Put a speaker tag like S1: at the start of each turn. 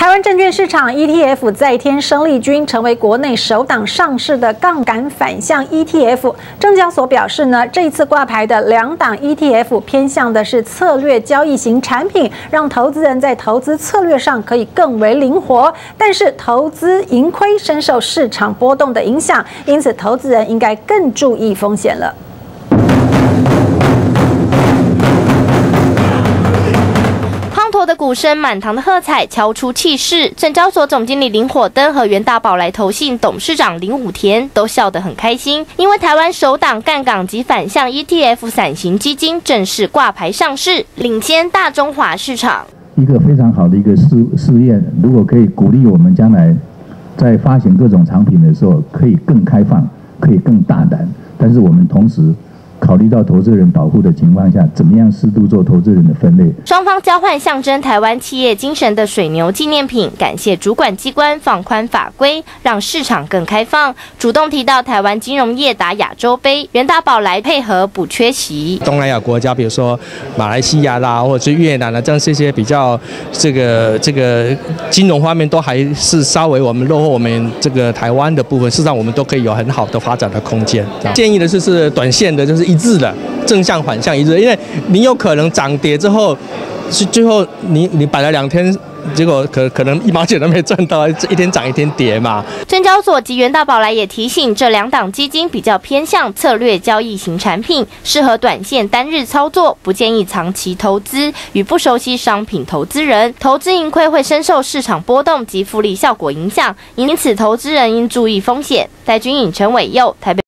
S1: 台湾证券市场 ETF 再添生力军，成为国内首档上市的杠杆反向 ETF。证交所表示呢，这一次挂牌的2档 ETF 偏向的是策略交易型产品，让投资人在投资策略上可以更为灵活。但是投资盈亏深受市场波动的影响，因此投资人应该更注意风险了。
S2: 的鼓声、满堂的喝彩敲出气势，证交所总经理林火灯和元大宝来投信董事长林武田都笑得很开心，因为台湾首档杠杆及反向 ETF 伞型基金正式挂牌上市，领先大中华市场。
S3: 一个非常好的一个试验，如果可以鼓励我们将来在发行各种产品的时候，可以更开放，可以更大胆，但是我们同时考虑到投资人保护的情况下，怎么样适度做投资人的分类？
S2: 双方交换象征台湾企业精神的水牛纪念品，感谢主管机关放宽法规，让市场更开放。主动提到台湾金融业打亚洲杯，元大宝来配合补缺席。
S4: 东南亚国家，比如说马来西亚啦，或者是越南啦，这样这些比较这个金融方面都还是稍微我们落后我们这个台湾的部分，事实上我们都可以有很好的发展的空间。建议的是短线的，就是一致的正向反向一致，因为你有可能涨跌之后，是最后你摆了2天，结果可能1毛钱都没赚到，一天涨一天跌嘛。
S2: 证交所及元大宝来也提醒，这2档基金比较偏向策略交易型产品，适合短线单日操作，不建议长期投资。与不熟悉商品投资人，投资盈亏会深受市场波动及复利效果影响，因此投资人应注意风险。戴君颖、陈伟佑，台北。